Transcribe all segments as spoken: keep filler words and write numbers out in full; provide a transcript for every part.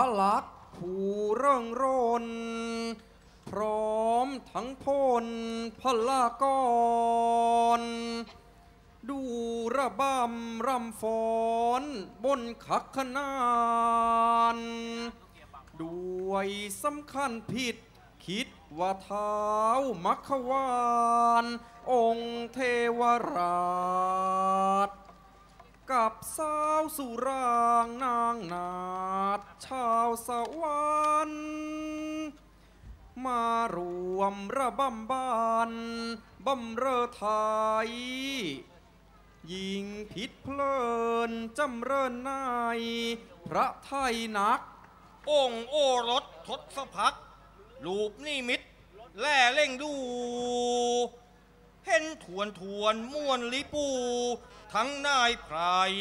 ลักษณ์ผู้เริ่งรนพร้อมทั้งพลพลากรดูระบำรำฟ้อนบนขักขนานด้วยสำคัญผิดคิดว่าเท้ามัขวานองค์เทวราชกับสาวสุรางนางนาฏชาวสวรรค์มารวมระบำบานบำเรอไทยยิงผิดเพลินจำเริญนายพระไทยนักองค์โอรสทศพักรูปนิมิตแล่เล่งดูเห็นทวนทวนม่วนลิปูทั้งนายไพร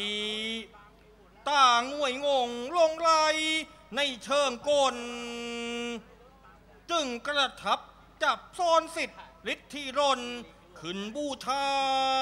ต่างงวยงงลงไหลในเชิงกลจึงกระทับจับซ่อนสิทธิ์ฤทธิรนขึ้นบูชา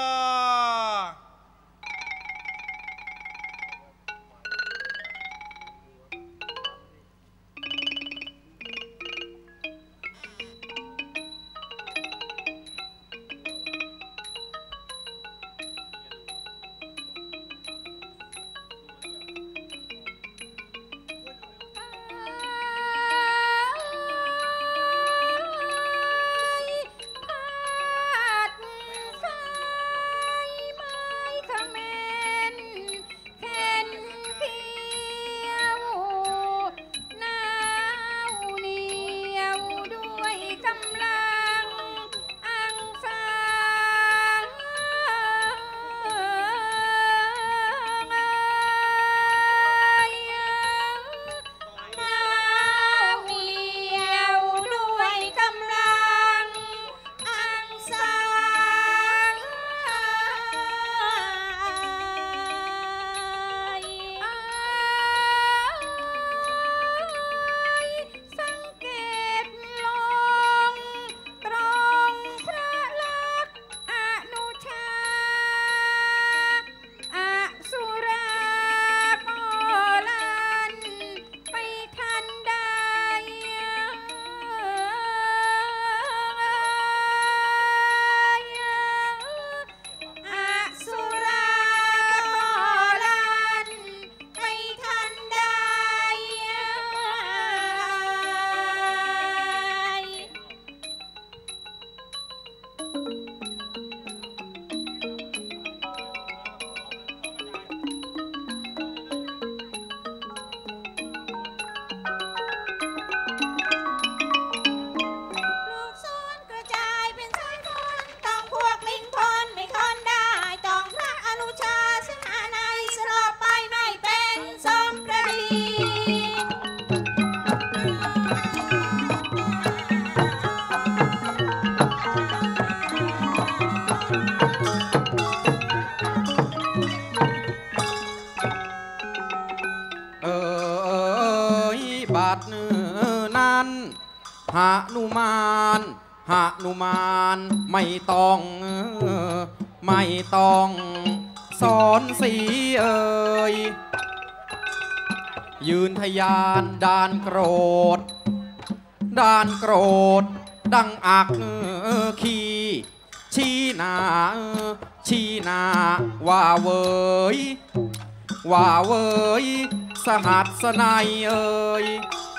หนุมานหนุมานไม่ต้องไม่ต้องสอนสีเอ่ยยืนทยานด่านโกรธด่านโกรธดังอักขีชี้หน้าชี้หน้าว่าเวยว่าเวยสหัสนัยเอ่ย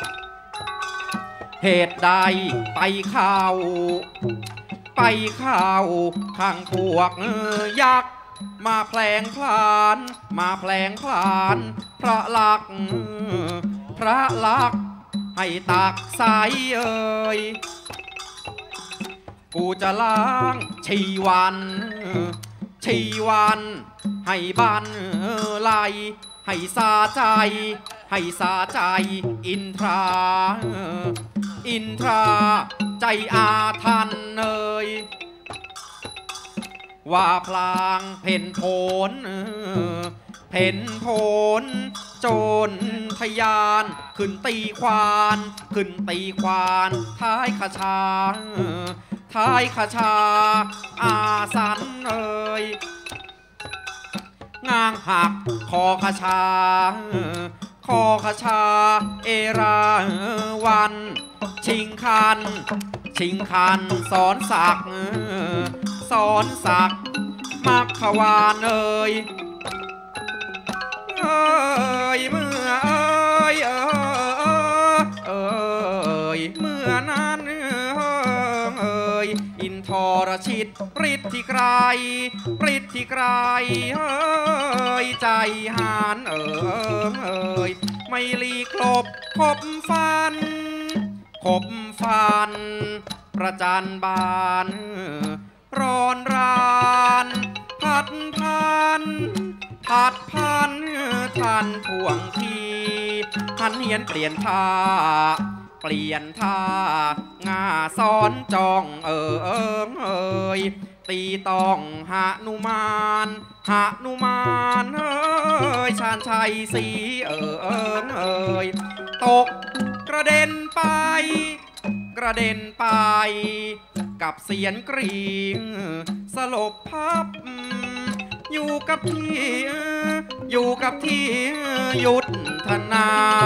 เหตุใดไปเข้าไปเข้าข้างพวกยักษ์มาแผลงพลานมาแผลงพลานพระลักษณ์พระลักษณ์ให้ตักใสเอ่ยกูจะล้างชีวันชีวันให้บันไลให้สาใจให้สาใจอินทราอินทราใจอาทันเอ่ยว่าพลางเพ่นโผนเพ่นโผนโจรทยานขึ้นตีควานขึ้นตีควานท้ายขชาท้ายขชาอาสันเอ่ยง้างหักคอขชาคอขชาเอราวันชิงคันชิงคันสอนศักดิ์สอนศักดิ์มักขวานเอ่ยเอ่ยเมื่อเอ่ยเอ่ยเอ่ยเมื่อนั้นเอ่ยอินทรชิตฤทธิ์ที่ไกลฤทธิ์ที่ไกลเอ่ยใจหานเอ่ยเอ่ยไม่ลีกลบคบฟันคบฟันประจันบานร้อนรานพัดพันพัดพันทันท่วงทีทันเหียนเปลี่ยนท่าเปลี่ยนท่างาซ้อนจองเอ่ยเอ่ยเอ่ยตีต้องหานุมานหานุมานเอ่ยชาญชัยสีเอ่ยเอ่ยเอ่ยตกกระเด็นไปกระเด็นไปกับเสียนกรีสลบพับอยู่กับที่อยู่กับที่ยุทธนา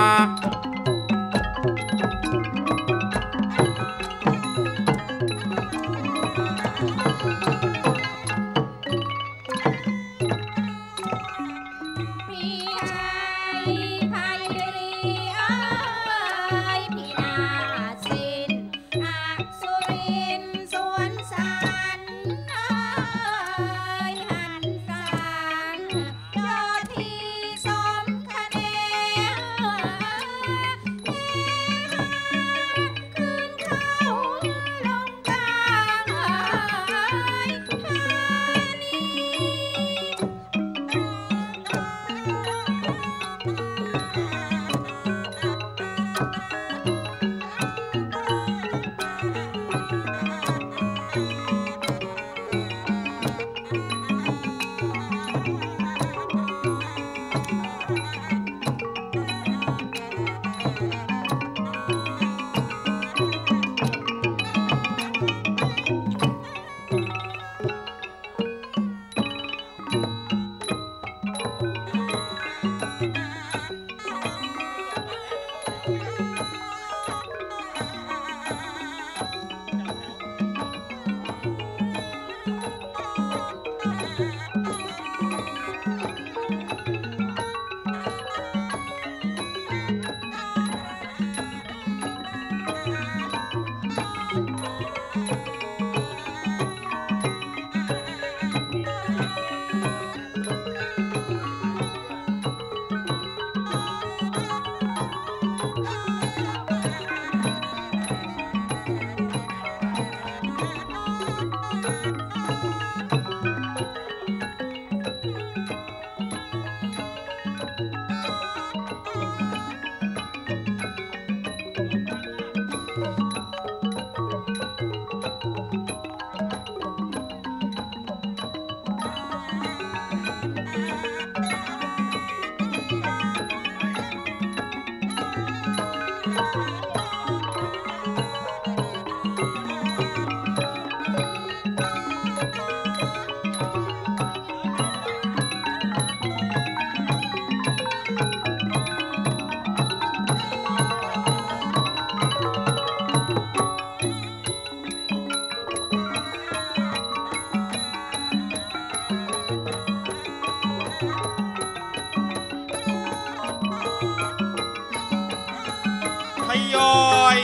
ทยอย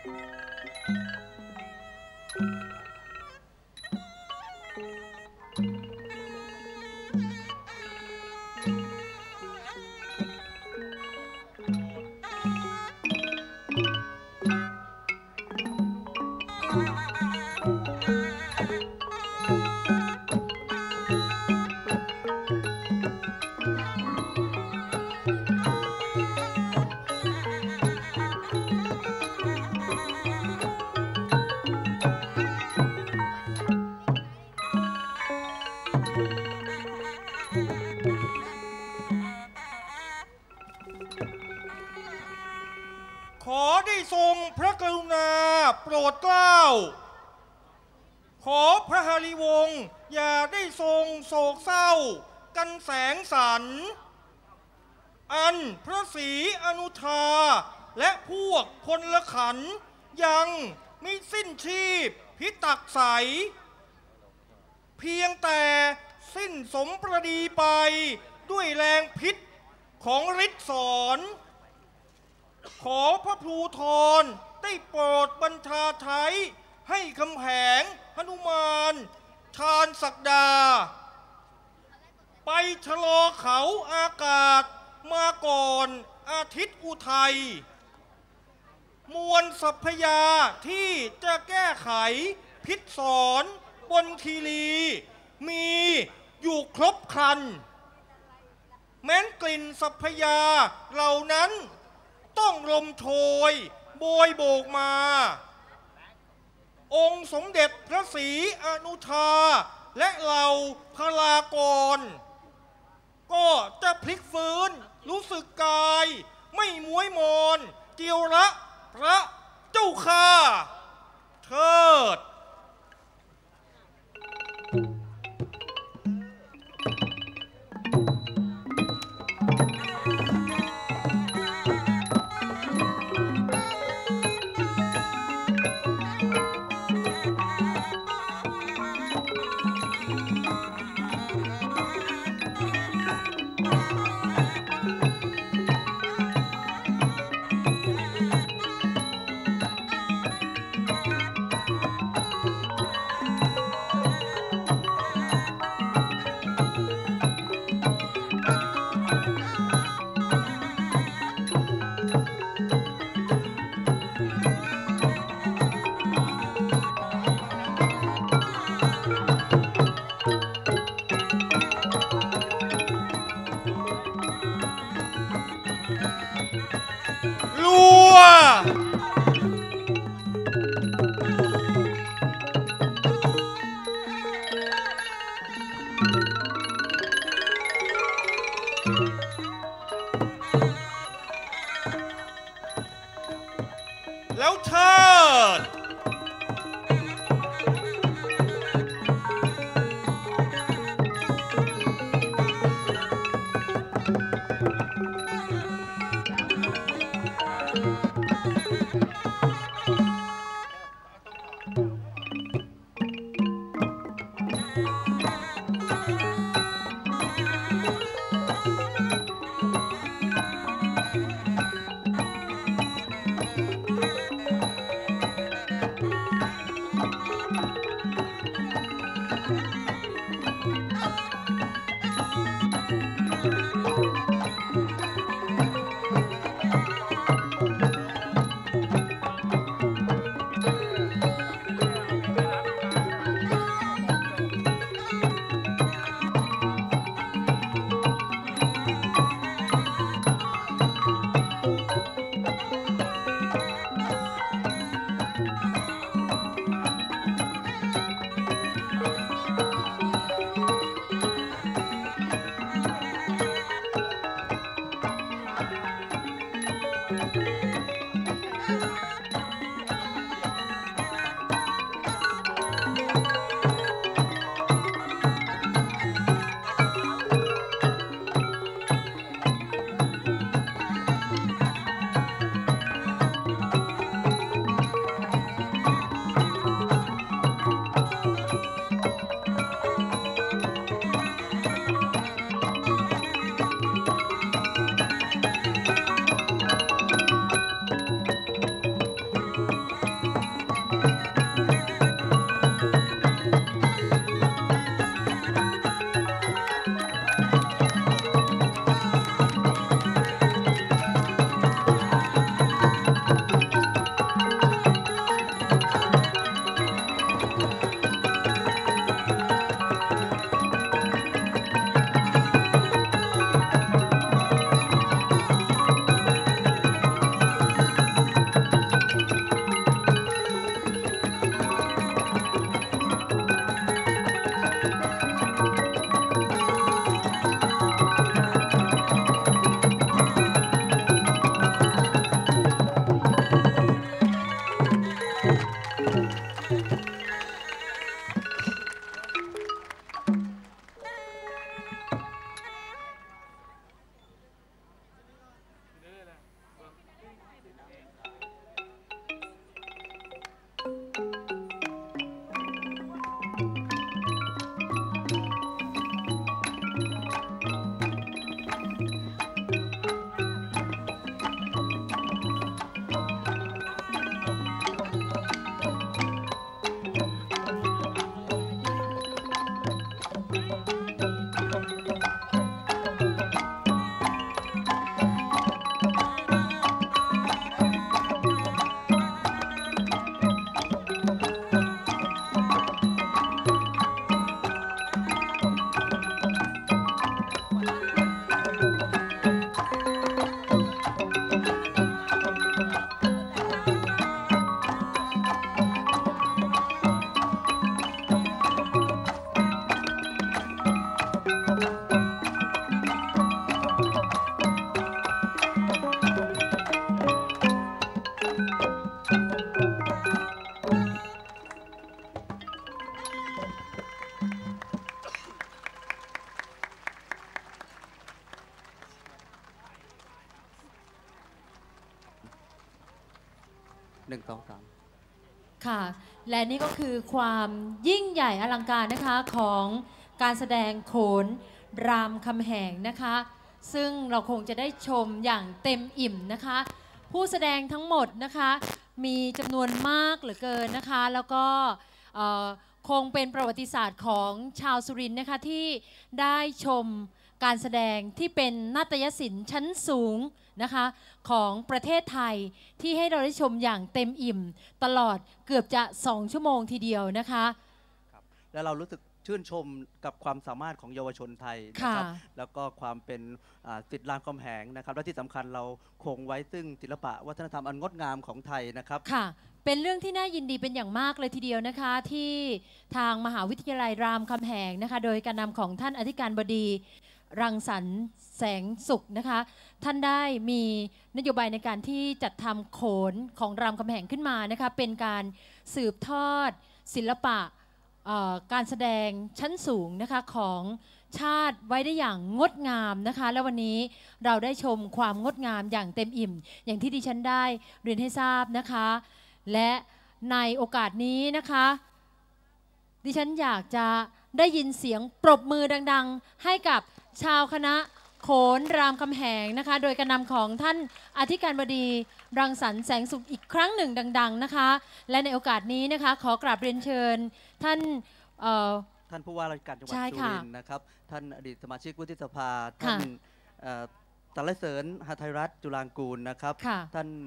ขอได้ทรงพระกรุณาโปรดเกล้าขอพระหฤวงศ์อย่าได้ทรงโศกเศร้ากันแสงสันอันพระศรีอนุชาและพวกพลขันธ์ยังไม่สิ้นชีพพิตักใสเพียงแต่สิ้นสมประดีไปด้วยแรงพิษของฤทธิ์สอนขอพระภูธรได้โปรดบัญชาใช้ให้คำแหงหนุมานชาญศักดาไปชะลอเขาอากาศมาก่อนอาทิตย์อุทัยมวลสัพพยาที่จะแก้ไขพิษสอนบนคีรีมีอยู่ครบครันแม้นกลิ่นสัพพยาเหล่านั้นต้องลมโชยโบยโบกมาองค์สมเด็จพระศรีอนุชาและเหล่าพลากรก็จะพลิกฟื้นรู้สึกกายไม่ม้วยมอนเจียวระพระเจ้าข้าเถิดแล้วเชิดหนึ่งสองสามค่ะและนี่ก็คือความยิ่งใหญ่อลังการนะคะของการแสดงโขนรามคำแหงนะคะซึ่งเราคงจะได้ชมอย่างเต็มอิ่มนะคะผู้แสดงทั้งหมดนะคะมีจำนวนมากเหลือเกินนะคะแล้วก็คงเป็นประวัติศาสตร์ของชาวสุรินทร์นะคะที่ได้ชมการแสดงที่เป็นนาฏยศิลป์ชั้นสูงนะคะของประเทศไทยที่ให้เราได้ชมอย่างเต็มอิ่มตลอดเกือบจะสองชั่วโมงทีเดียวนะคะครับและเรารู้สึกชื่นชมกับความสามารถของเยาวชนไทยนะครับแล้วก็ความเป็นศิลป์รามคำแหงนะครับและที่สำคัญเราคงไว้ซึ่งศิลปะวัฒนธรรมอันงดงามของไทยนะครับค่ะเป็นเรื่องที่น่ายินดีเป็นอย่างมากเลยทีเดียวนะคะที่ทางมหาวิทยาลัยรามคำแหงนะคะโดยการนำของท่านอธิการบดีรังสรรค์แสงสุขนะคะท่านได้มีนโยบายในการที่จัดทำโขนของรามคำแหงขึ้นมานะคะเป็นการสืบทอดศิลปะการแสดงชั้นสูงนะคะของชาติไว้ได้อย่างงดงามนะคะและวันนี้เราได้ชมความงดงามอย่างเต็มอิ่มอย่างที่ดิฉันได้เรียนให้ทราบนะคะและในโอกาสนี้นะคะดิฉันอยากจะได้ยินเสียงปรบมือดังๆให้กับชาวคณะโขนรามคำแหงนะคะโดยการนำของท่านอธิการบดีรังสรรค์แสงสุขอีกครั้งหนึ่งดังๆนะคะและในโอกาสนี้นะคะขอกราบเรียนเชิญท่านท่านผู้ว่าราชการจังหวัดสุรินทร์นะครับท่านอดีตสมาชิกวุฒิสภาท่านสรรเสริญหทัยรัตน์จุฬางกูลนะครับท่าน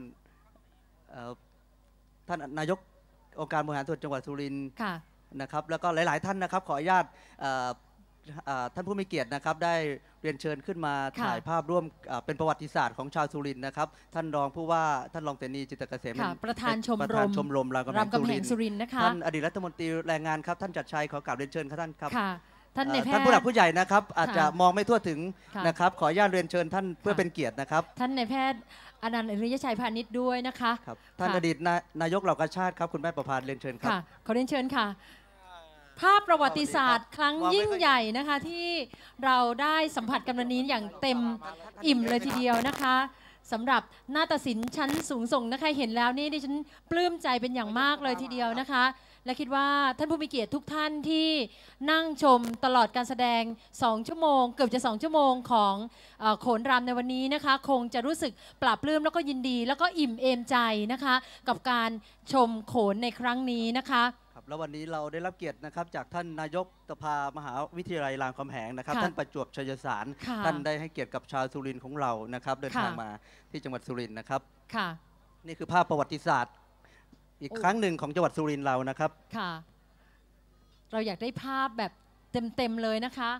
ท่านนายกองค์การบริหารส่วนจังหวัดสุรินทร์นะครับแล้วก็หลายๆท่านนะครับขออนุญาตท่านผู้มีเกียรตินะครับได้เรียนเชิญขึ้นมาถ่ายภาพร่วมเป็นประวัติศาสตร์ของชาวสุรินทร์นะครับท่านรองผู้ว่าท่านรองเสนีจิตเกษมประธานชมรมชมรมรามคำแหงสุรินทร์นะคะท่านอดีตรัฐมนตรีแรงงานครับท่านจัดชัยขอกราบเรียนเชิญครับท่านครับท่านในแพทย์ท่านผู้หลักผู้ใหญ่นะครับอาจจะมองไม่ทั่วถึงนะครับขออนุญาตเรียนเชิญท่านเพื่อเป็นเกียรตินะครับท่านในแพทย์อนันต์อริยชัยพานิชด้วยนะคะท่านอดีตนายกเหล่ากาชาติครับคุณแม่ประภาเรียนเชิญครับขอเรียนเชิญค่ะภาพประวัติศาสตร์ครั้งยิ่งใหญ่นะคะที่เราได้สัมผัสกันวันนี้อย่างเต็มอิ่มเลยทีเดียวนะคะสำหรับนาฏศิลป์ชั้นสูงส่งนะคะเห็นแล้วนี่ดิฉันปลื้มใจเป็นอย่างมากเลยทีเดียวนะคะและคิดว่าท่านผู้มีเกียรติทุกท่านที่นั่งชมตลอดการแสดงสองชั่วโมงเกือบจะสองชั่วโมงของโขนรามในวันนี้นะคะคงจะรู้สึกปลาบปลื้มแล้วก็ยินดีแล้วก็อิ่มเอมใจนะคะกับการชมโขนในครั้งนี้นะคะแล้ววันนี้เราได้รับเกียรตินะครับจากท่านนายกสภามหาวิทยาลัยรามคำแหงนะครับท่านประจวบชัยสารท่านได้ให้เกียรติกับชาวสุรินทร์ของเรานะครับเดินทางมาที่จังหวัดสุรินทร์นะครับนี่คือภาพประวัติศาสตร์อีกครั้งหนึ่งของจังหวัดสุรินทร์เรานะครับค่ะเราอยากได้ภาพแบบเต็มๆเลยนะคะ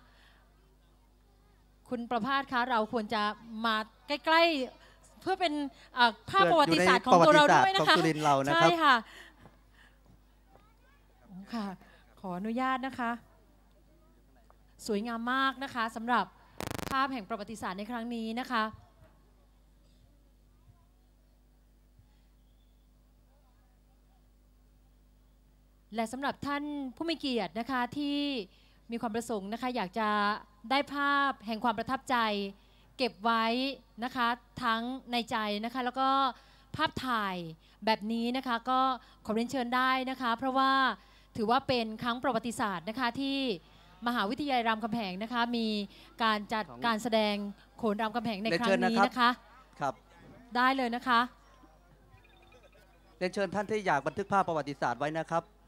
คุณประภาสคะเราควรจะมาใกล้ๆเพื่อเป็นภาพประวัติศาสตร์ของตัวเราด้วยนะคะใช่ค่ะค่ะขออนุญาตนะคะสวยงามมากนะคะสำหรับภาพแห่งประวัติศาสตร์ในครั้งนี้นะคะและสำหรับท่านผู้มีเกียรตินะคะที่มีความประสงค์นะคะอยากจะได้ภาพแห่งความประทับใจเก็บไว้นะคะทั้งในใจนะคะแล้วก็ภาพถ่ายแบบนี้นะคะก็ขอเรียนเชิญได้นะคะเพราะว่าถือว่าเป็นครั้งประวัติศาสตร์นะคะที่มหาวิทยาลัยรามคำแหงนะคะมีการจัดการแสดงโขนรามคำแหงในครั้งนี้นะคะครับได้เลยนะคะเรียนเชิญท่านที่อยากบันทึกภาพประวัติศาสตร์ไว้นะครับ